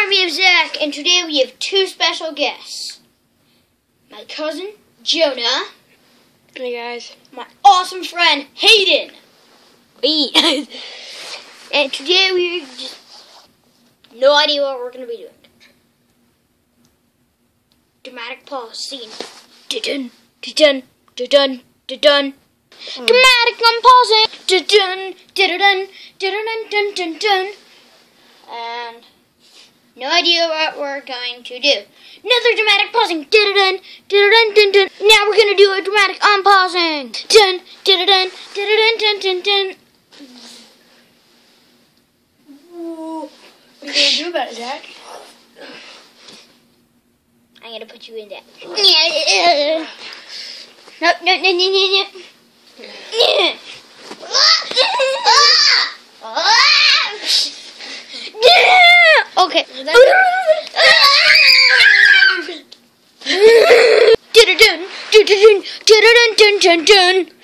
we have Zach, and today we have two special guests. My cousin, Jonah. Hey guys. My awesome friend, Hayden. And today we just no idea what we're going to be doing. Dramatic pause scene. Dun dun dun dun dun. Dramatic unpausing. Dun dun dun dun dun dun dun. And no idea what we're going to do. Another dramatic pausing. Dun dun dun dun dun. Now we're going to do a dramatic unpausing. Dun dun dun dun dun dun dun. What are you going to do about it, Zach? I'm going to put you in that. No. Okay. Dun dun dun dun dun dun dun dun.